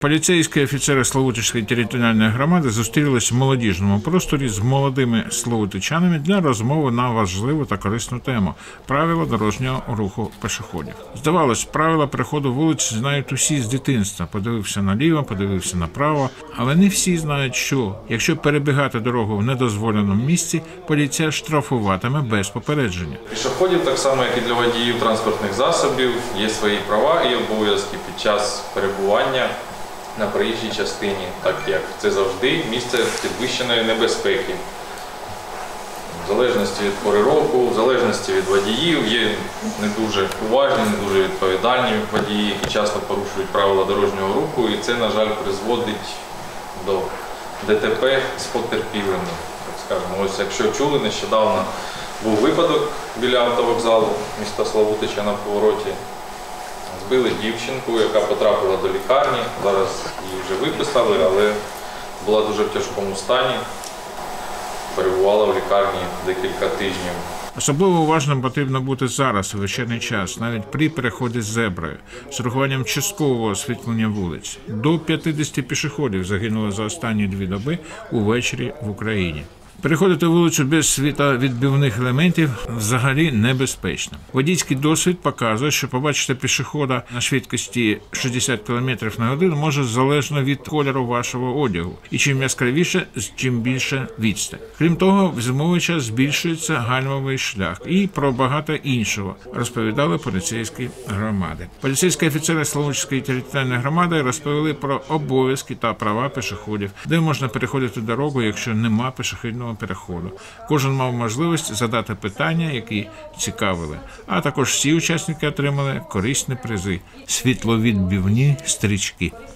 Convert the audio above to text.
Поліцейські офіцери Славутичської територіальної громади зустрілись в молодіжному просторі з молодими славутичанами для розмови на важливу та корисну тему – правила дорожнього руху пішоходів. Здавалось, правила переходу вулиць знають усі з дитинства. Подивився наліво, подивився направо. Але не всі знають, що, якщо перебігати дорогу в недозволеному місці, поліція штрафуватиме без попередження. Пішоходів, так само, як і для водіїв транспортних засобів, є свої права і обов'язки під час перебування на проїжджій частині, так як це завжди місце підвищеної небезпеки. В залежності від пори року, в залежності від водіїв, є не дуже уважні, не дуже відповідальні водії, які часто порушують правила дорожнього руху, і це, на жаль, призводить до ДТП з потерпілими. Так скажемо, ось якщо чули, нещодавно був випадок біля автовокзалу міста Славутича на повороті. Збили дівчинку, яка потрапила до лікарні. Зараз її вже виписали, але була дуже в тяжкому стані. Перебувала в лікарні декілька тижнів. Особливо уважним потрібно бути зараз, у вечірній час, навіть при переході з зеброю, з урахуванням часткового освітлення вулиць. До 50 пішоходів загинуло за останні 2 доби увечері в Україні. Переходити вулицю без світловідбивних елементів взагалі небезпечно. Водійський досвід показує, що побачити пішохода на швидкості 60 км на годину може залежно від кольору вашого одягу. І чим яскравіше, тим більше відстань. Крім того, в зимовий час збільшується гальмовий шлях і про багато іншого, розповідали поліцейські громади. Поліцейські офіцери Славутичської територіальної громади розповіли про обов'язки та права пішоходів, де можна переходити дорогу, якщо нема пішохідного переходу. Кожен мав можливість задати питання, які цікавили. А також всі учасники отримали корисні призи – світловідбивні стрічки.